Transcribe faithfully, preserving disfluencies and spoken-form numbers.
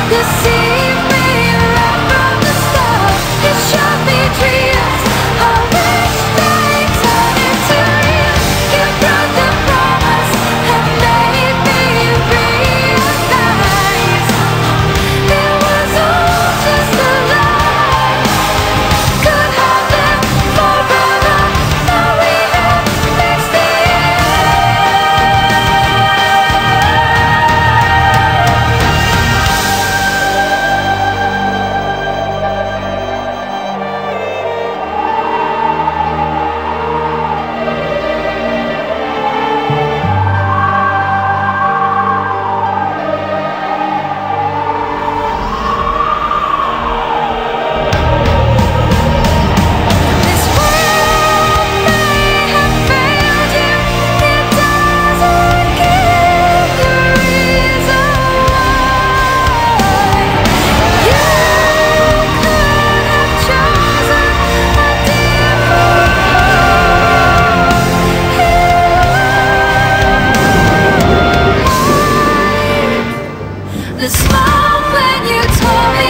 Deceive me right from the start. You showed me dreams of which they turn into real. You broke the promise and made me realize it was all just a lie. Could have lived forever. Now we have mixed it. This world may have failed you. It doesn't give the reason why. You could have chosen a different life. The smile when you told me